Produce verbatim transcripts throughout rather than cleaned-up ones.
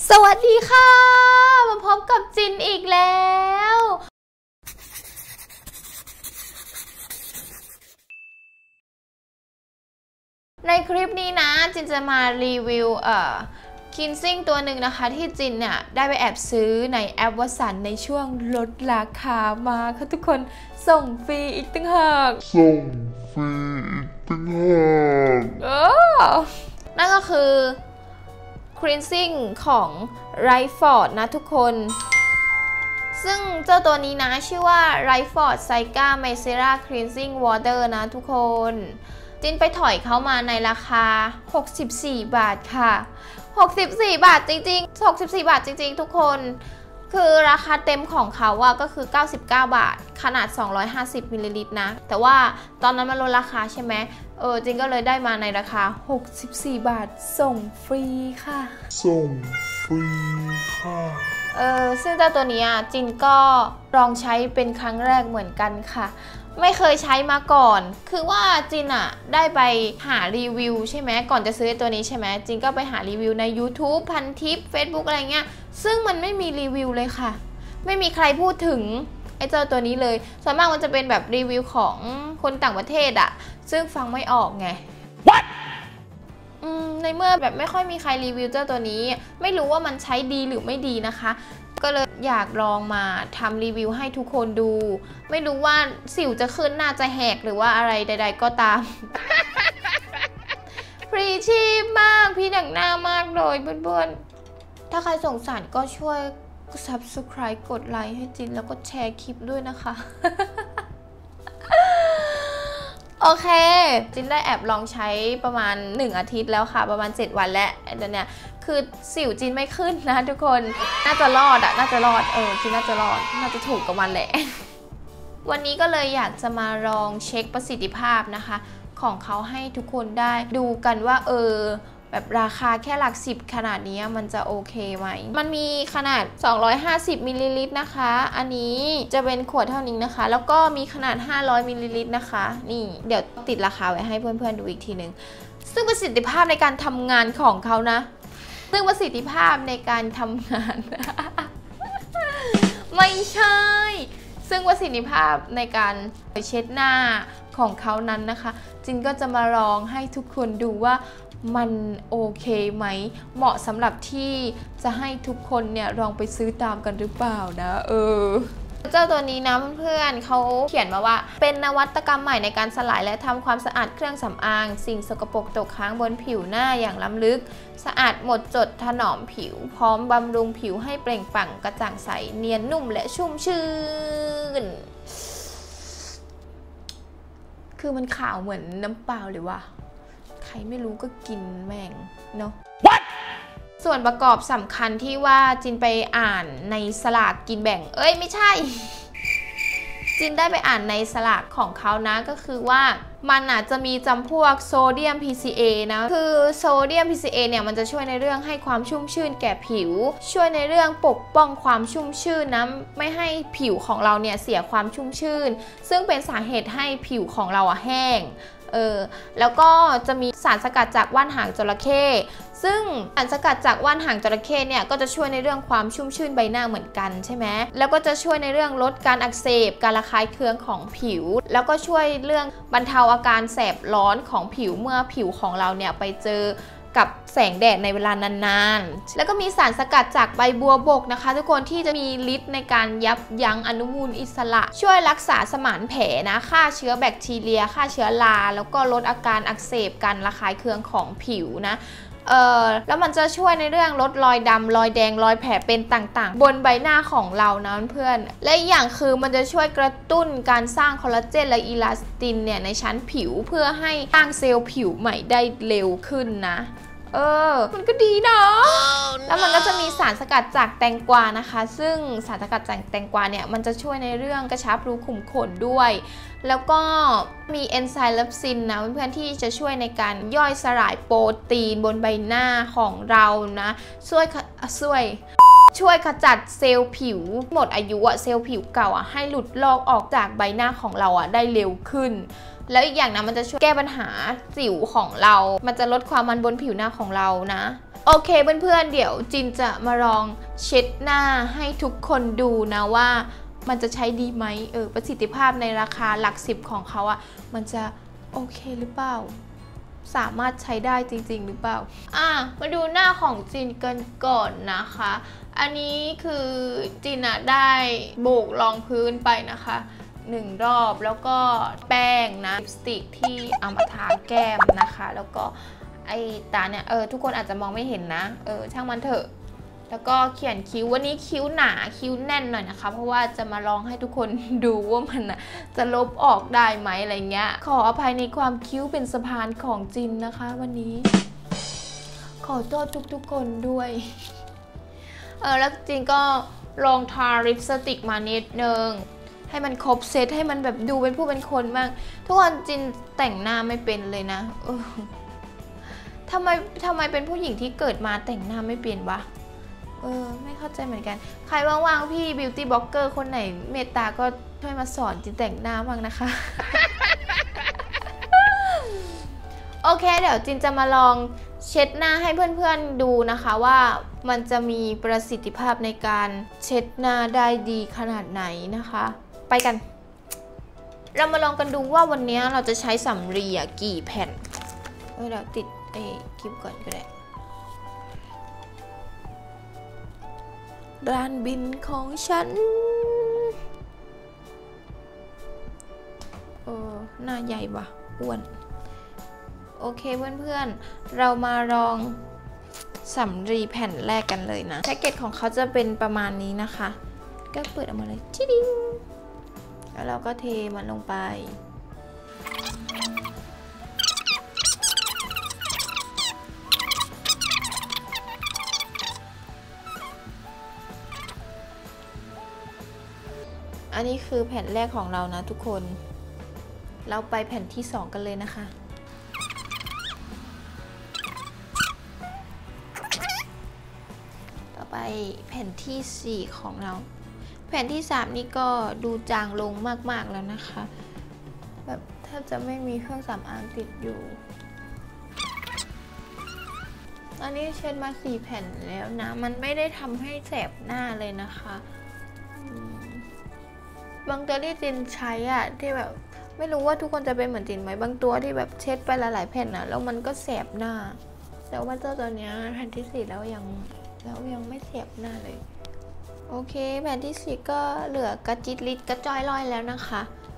สวัสดีค่ะมาพบกับจินอีกแล้วในคลิปนี้นะจินจะมารีวิวเอ่อคินซิ่งตัวหนึ่งนะคะที่จินเนี่ยได้ไปแอบซื้อในแอปวัสันในช่วงลดราคามาค่ะทุกคนส่งฟรีอีกตั้งหากส่งฟรีอีกตั้งหากเออนั่นก็คือคลีนซิ่งของไรฟอร์ดนะทุกคนซึ่งเจ้าตัวนี้นะชื่อว่าไรฟอร์ดไซก้าไมเซราคลีนซิ่งวอเตอร์นะทุกคนจินไปถอยเขามาในราคาหกสิบสี่บาทค่ะหกสิบสี่บาทจริงๆหกสิบสี่บาทจริงๆทุกคนคือราคาเต็มของเขาอะก็คือเก้าสิบเก้าบาทขนาดสองร้อยห้าสิบมิลลิลิตรนะแต่ว่าตอนนั้นมันลดราคาใช่ไหมเออจินก็เลยได้มาในราคาหกสิบสี่บาทส่งฟรีค่ะส่งฟรีค่ะเออซึ่งเจ้าตัวนี้จินก็ลองใช้เป็นครั้งแรกเหมือนกันค่ะไม่เคยใช้มาก่อนคือว่าจินอะได้ไปหารีวิวใช่ไหมก่อนจะซื้อตัวนี้ใช่ไหมจินก็ไปหารีวิวใน ยูทูบ พันทิป เฟซบุ๊ก อะไรเงี้ยซึ่งมันไม่มีรีวิวเลยค่ะไม่มีใครพูดถึงไอ้เจ้าตัวนี้เลยส่วนมากมันจะเป็นแบบรีวิวของคนต่างประเทศอะซึ่งฟังไม่ออกไง What? อืมในเมื่อแบบไม่ค่อยมีใครรีวิวเจ้าตัวนี้ไม่รู้ว่ามันใช้ดีหรือไม่ดีนะคะก็เลยอยากลองมาทำรีวิวให้ทุกคนดูไม่รู้ว่าสิวจะขึ้นหน้าจะแหกหรือว่าอะไรใดๆก็ตาม พรีชีพมากพี่หนังหน้ามากเลยเพื่อนๆถ้าใครสงสารก็ช่วย ซับสไครบ์ กดไลค์ให้จินแล้วก็แชร์คลิปด้วยนะคะ โอเคจินได้แอบลองใช้ประมาณหนึ่งอาทิตย์แล้วค่ะประมาณเจ็ดวันแล้วไอ้ตัวเนี้ยคือสิวจินไม่ขึ้นนะทุกคนน่าจะรอดอะน่าจะรอดเออจินน่าจะรอดน่าจะถูกกับมันแหละ วันนี้ก็เลยอยากจะมาลองเช็คประสิทธิภาพนะคะของเขาให้ทุกคนได้ดูกันว่าเออแบบราคาแค่หลักสิบขนาดนี้มันจะโอเคไหมมันมีขนาดสองร้อยห้าสิบมิลลิลิตรนะคะอันนี้จะเป็นขวดเท่านี้นะคะแล้วก็มีขนาดห้าร้อยมิลลิลิตรนะคะนี่เดี๋ยวติดราคาไว้ให้เพื่อนๆดูอีกทีนึงซึ่งประสิทธิภาพในการทำงานของเขานะซึ่งประสิทธิภาพในการทำงาน ไม่ใช่ซึ่งประสิทธิภาพในการเช็ดหน้าของเขานั้นนะคะจินก็จะมาลองให้ทุกคนดูว่ามันโอเคไหมเหมาะสำหรับที่จะให้ทุกคนเนี่ยลองไปซื้อตามกันหรือเปล่านะเออเจ้าตัวนี้นะเพื่อนๆเขาเขียนมาว่าเป็นนวัตกรรมใหม่ในการสลายและทำความสะอาดเครื่องสำอางสิ่งสกปรกตกค้างบนผิวหน้าอย่างล้ำลึกสะอาดหมดจดถนอมผิวพร้อมบำรุงผิวให้เปล่งปลั่งกระจ่างใสเนียนนุ่มและชุ่มชื่นคือมันขาวเหมือนน้ำเปล่าเลยว่ะใครไม่รู้ก็กินแม่งเนาะ What? ส่วนประกอบสำคัญที่ว่าจินไปอ่านในสลากกินแบ่งเอ้ยไม่ใช่ จินได้ไปอ่านในสลากของเขานะก็คือว่ามันอาจจะมีจำพวกโซเดียม พี ซี เอ นะคือโซเดียม พี ซี เอ เนี่ยมันจะช่วยในเรื่องให้ความชุ่มชื่นแก่ผิวช่วยในเรื่องปกป้องความชุ่มชื่นนะไม่ให้ผิวของเราเนี่ยเสียความชุ่มชื่นซึ่งเป็นสาเหตุให้ผิวของเราอะแห้งเออแล้วก็จะมีสารสกัดจากว่านหางจระเข้ซึ่งสารสกัดจากว่านหางจระเข้เนี่ยก็จะช่วยในเรื่องความชุ่มชื่นใบหน้าเหมือนกันใช่ไหมแล้วก็จะช่วยในเรื่องลดการอักเสบการระคายเคืองของผิวแล้วก็ช่วยเรื่องบรรเทาอาการแสบร้อนของผิวเมื่อผิวของเราเนี่ยไปเจอกับแสงแดดในเวลานานๆแล้วก็มีสารสกัดจากใบบัวบกนะคะทุกคนที่จะมีฤทธิ์ในการยับยั้งอนุมูลอิสระช่วยรักษาสมานแผลนะฆ่าเชื้อแบคทีเรียฆ่าเชื้อราแล้วก็ลดอาการอักเสบการระคายเคืองของผิวนะเออแล้วมันจะช่วยในเรื่องลดรอยดำรอยแดงรอยแผลเป็นต่างๆบนใบหน้าของเรานะเพื่อนและอีกอย่างคือมันจะช่วยกระตุ้นการสร้างคอลลาเจนและอีลาสตินเนี่ยในชั้นผิวเพื่อให้สร้างเซลล์ผิวใหม่ได้เร็วขึ้นนะเออมันก็ดีนะ oh, no. แล้วมันก็จะมีสารสกัดจากแตงกวานะคะซึ่งสารสกัดจากแตงกวาเนี่ยมันจะช่วยในเรื่องกระชับรูขุมขนด้วยแล้วก็มีเอนไซม์เลปซินนะเพื่อนๆที่จะช่วยในการย่อยสลายโปรตีนบนใบหน้าของเรานะช่วยช่วยช่วยขจัดเซลล์ผิวหมดอายุอะเซลล์ผิวเก่าอะให้หลุดลอกออกจากใบหน้าของเราอะได้เร็วขึ้นแล้วอีกอย่างนะมันจะช่วยแก้ปัญหาสิวของเรามันจะลดความมันบนผิวหน้าของเรานะโอเคเพื่อนๆเดี๋ยวจินจะมาลองเช็ดหน้าให้ทุกคนดูนะว่ามันจะใช้ดีไหมเออประสิทธิภาพในราคาหลักสิบของเขาอะมันจะโอเคหรือเปล่าสามารถใช้ได้จริงๆหรือเปล่าอ่ะมาดูหน้าของจินกันก่อนนะคะอันนี้คือจินอะได้โบกรองพื้นไปนะคะหนึ่งรอบแล้วก็แป้งนะลิปสติกที่เอามาทาแก้มนะคะแล้วก็ไอ้ตาเนี่ยเออทุกคนอาจจะมองไม่เห็นนะเออช่างมันเถอะแล้วก็เขียนคิ้ววันนี้คิ้วหนาคิ้วแน่นหน่อยนะคะเพราะว่าจะมาลองให้ทุกคนดูว่ามันจะลบออกได้ไหมอะไรเงี้ยขออภัยในความคิ้วเป็นสะพานของจินนะคะวันนี้ขอโทษทุกๆคนด้วยเออแล้วจินก็ลองทาลิปสติกมานิดนึงให้มันครบเซตให้มันแบบดูเป็นผู้เป็นคนมากทุกคนจินแต่งหน้าไม่เป็นเลยนะเออทำไมทำไมเป็นผู้หญิงที่เกิดมาแต่งหน้าไม่เปลี่ยนวะเออไม่เข้าใจเหมือนกันใครว่างๆพี่บิวตี้บล็อกเกอร์คนไหนเมตตาก็ช่วยมาสอนจินแต่งหน้าบ้างนะคะ โอเคเดี๋ยวจินจะมาลองเช็ดหน้าให้เพื่อนๆดูนะคะว่ามันจะมีประสิทธิภาพในการเช็ดหน้าได้ดีขนาดไหนนะคะไปกันเรามาลองกันดูว่าวันนี้เราจะใช้สำลีกี่แผ่นเออเดี๋ยวติดไอ้คลิปก่อนก็ได้ร้านบินของฉันเออหน้าใหญ่ว่ะอ้วนโอเคเพื่อนๆเรามาลองสำลีแผ่นแรกกันเลยนะแพ็กเกจของเขาจะเป็นประมาณนี้นะคะก็เปิดออกมาเลยชิดิงแล้วเราก็เทมันลงไปอันนี้คือแผ่นแรกของเรานะทุกคนเราไปแผ่นที่สองกันเลยนะคะต่อไปแผ่นที่สี่ของเราแผ่นที่สามนี่ก็ดูจางลงมากๆแล้วนะคะแบบแทบจะไม่มีเครื่องสำอางติดอยู่อันนี้เช็ดมาสี่แผ่นแล้วนะมันไม่ได้ทำให้แสบหน้าเลยนะคะบางตัวที่จินใช้อะที่แบบไม่รู้ว่าทุกคนจะเป็นเหมือนจินไหมบางตัวที่แบบเช็ดไปหลายๆแผ่นอะแล้วมันก็แสบหน้าแต่ว่าเจ้าตัวเนี้ยแผ่นที่สี่แล้วยังแล้วยังไม่แสบหน้าเลยโอเคแผ่นที่สี่ก็เหลือกระจิตลิดกระจอยลอยแล้วนะคะ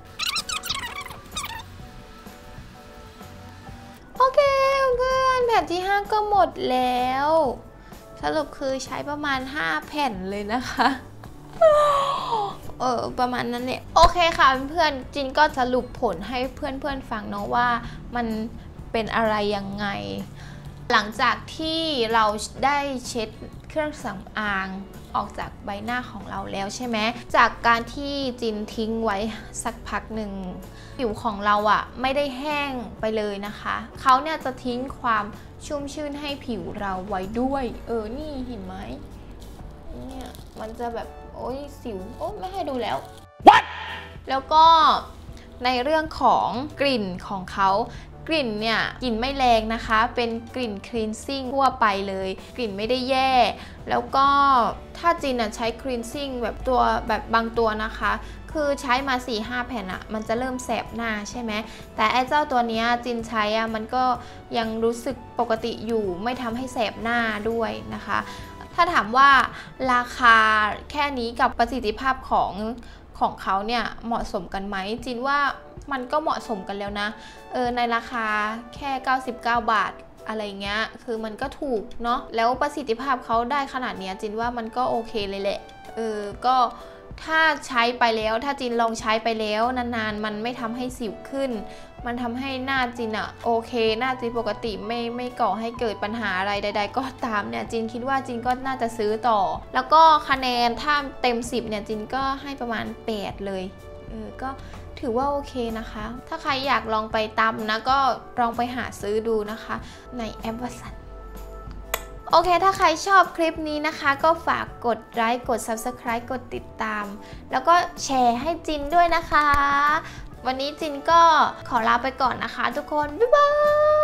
โอเคเพื่อนแผ่นที่ห้าก็หมดแล้วสรุปคือใช้ประมาณห้าแผ่นเลยนะคะเออประมาณนั้นเนี่ยโอเคค่ะเพื่อนจินก็สรุปผลให้เพื่อนๆฟังเนาะว่ามันเป็นอะไรยังไงหลังจากที่เราได้เช็ดเครื่องสำอางออกจากใบหน้าของเราแล้วใช่ไหมจากการที่จินทิ้งไว้สักพักหนึ่งผิวของเราอะไม่ได้แห้งไปเลยนะคะเขาเนี่ยจะทิ้งความชุ่มชื่นให้ผิวเราไว้ด้วยเออนี่เห็นไหมเนี่ยมันจะแบบโอ้ยสิวโอ้ไม่ให้ดูแล้ว What? แล้วก็ในเรื่องของกลิ่นของเขากลิ่นเนี่ยกลิ่นไม่แรงนะคะเป็นกลิ่นคลีนซิ่งทั่วไปเลยกลิ่นไม่ได้แย่แล้วก็ถ้าจินใช้คลีนซิ่งแบบตัวแบบบางตัวนะคะคือใช้มา สี่ห้า แผ่นอะมันจะเริ่มแสบหน้าใช่ไหมแต่ไอ้เจ้าตัวนี้จินใช้อะมันก็ยังรู้สึกปกติอยู่ไม่ทำให้แสบหน้าด้วยนะคะถ้าถามว่าราคาแค่นี้กับประสิทธิภาพของของเขาเนี่ยเหมาะสมกันไหมจินว่ามันก็เหมาะสมกันแล้วนะเออในราคาแค่เก้าสิบเก้าบาทอะไรเงี้ยคือมันก็ถูกเนาะแล้วประสิทธิภาพเขาได้ขนาดเนี้ยจินว่ามันก็โอเคเลยแหละเออก็ถ้าใช้ไปแล้วถ้าจินลองใช้ไปแล้วนานๆมันไม่ทำให้สิวขึ้นมันทำให้หน้าจินอะโอเคหน้าจินปกติไม่ไม่ก่อให้เกิดปัญหาอะไรใดๆก็ตามเนี่ยจินคิดว่าจินก็น่าจะซื้อต่อแล้วก็คะแนนถ้าเต็มสิบเนี่ยจินก็ให้ประมาณแปดเลยเออก็ถือว่าโอเคนะคะถ้าใครอยากลองไปตำนะก็ลองไปหาซื้อดูนะคะในแอปวัสันโอเคถ้าใครชอบคลิปนี้นะคะก็ฝากกดไลค์กด ซับสไครบ์ กดติดตามแล้วก็แชร์ให้จินด้วยนะคะวันนี้จินก็ขอลาไปก่อนนะคะทุกคนบ๊ายบาย